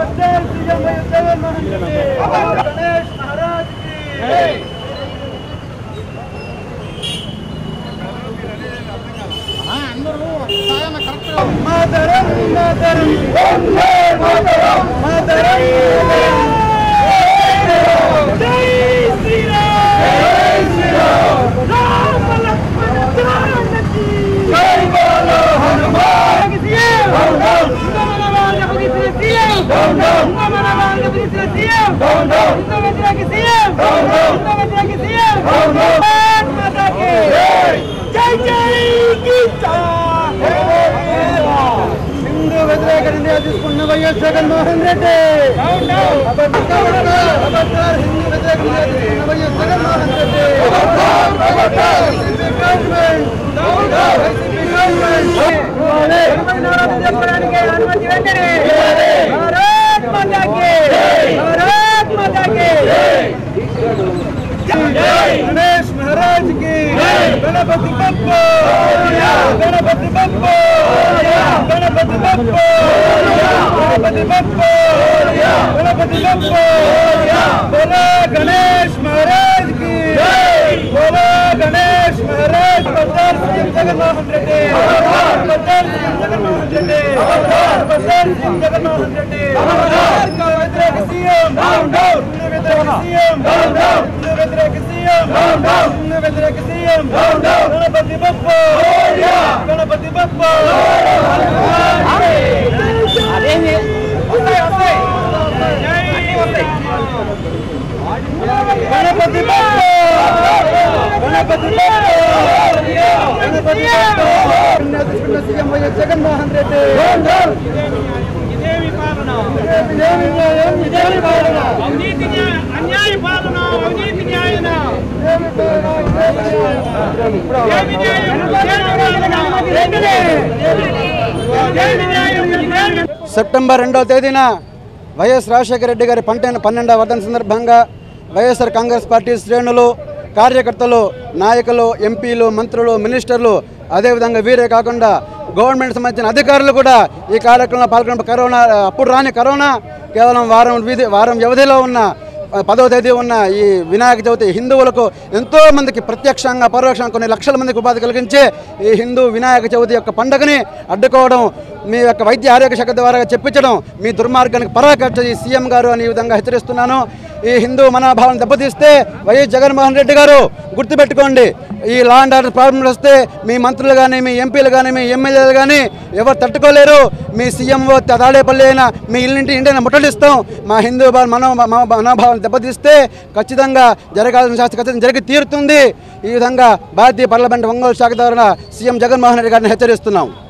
YS Jaganmohan Reddy YS Jaganmohan Reddy చెప్పడానికి అనుమతి వెంటనే భారత్ మాతాకి భారత్ మాతాకి गणेश महाराज की गणपति बप्पा गणपति बप्पा गणपति बप्पा गणपति बप्पा गणपति बप्पा बोला गणेश महाराज की बोला गणेश महाराज बदल सिंह जगन्मोहन रेड्डी बदल सिंह जगन्मोहन रेड्डी बदल सिंह जगन्मोहन रेड्डी का व्यतिरेक सीएम डाउन डाउन व्यतिरेक सीएम डाउन डाउन व्यतिरेक सीएम डाउन डाउन व्यतिरेक CM down down Ganpati Bappa Ganpati Bappa अदेंगे वస్తాయి गणपति बप्पा गणपति बप्पा गणपति बप्पा सीएम వైఎస్ జగన్మోహన్ రెడ్డి ఇదేమి పాలన ఇదేమి పాలన అవినీతి అన్యాయ పాలన అవినీతి న్యాయన సెప్టెంబర్ 2వ తేదీన వైఎస్ రాజశేఖర రెడ్డి గారి 12వ వర్ధంతి సందర్భంగా వైఎస్ఆర్ కాంగ్రెస్ పార్టీ శ్రేణులు కార్యకర్తలు నాయకులు ఎంపీలు మంత్రులు మినిస్టర్లు అదేవిధంగా వీరే కాకుండా గవర్నమెంట్ సంబంధించిన అధికారులు కూడా ఈ కార్యక్రమంలో పాల్గొన్న కరోనా అప్పుడు రాని కరోనా కేవలం వారం వ్యవధిలో ఉన్న 10వ తేదీ ఉన్న ఈ వినాయక చవితి హిందువులకు ఎంతో మందికి ప్రత్యక్షంగా పరోక్షంగా కొన్ని లక్షల మందికి ఉపాధి కలిగించే ఈ హిందూ వినాయక చవితి యొక్క పండుగని అడ్డుకోవడం మీ యొక్క వైద్య ఆరోగ్య శాఖ ద్వారా చెప్పించడం మీ దుర్మార్గానికి పరాకాష్ట ఈ సీఎం గారు అని ఈ విధంగా హెచ్చరిస్తున్నాను। ఈ హిందూ మనోభావాన్ని దెబ్బతీస్తే వైఎస్ జగన్మోహన్ రెడ్డి గారు గుర్తుపెట్టుకోండి, ఈ లా అండ్ ఆర్డర్ ప్రాబ్లమ్స్ వస్తే మీ మంత్రులు కానీ మీ ఎంపీలు కానీ మీ ఎమ్మెల్యేలు కానీ ఎవరు తట్టుకోలేరు। మీ సీఎంఓ తాడేపల్లి అయినా మీ ఇంటిని ముట్టడిస్తాం। మా హిందూ మనోభావాన్ని దెబ్బతీస్తే ఖచ్చితంగా జరగాల్సిన శాస్త్ర ఖచ్చితంగా జరిగి తీరుతుంది। ఈ విధంగా భారతీయ పార్లమెంట్ ఒంగోలు శాఖ ద్వారా సీఎం జగన్మోహన్ రెడ్డి గారిని హెచ్చరిస్తున్నాం।